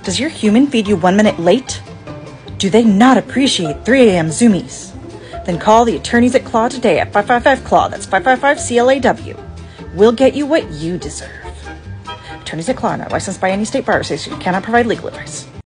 Does your human feed you 1 minute late? Do they not appreciate 3 a.m. Zoomies? Then call the attorneys at Claw today at 555-CLAW. That's 555-CLAW. We'll get you what you deserve. Attorneys at Claw, not licensed by any state bar association, cannot provide legal advice.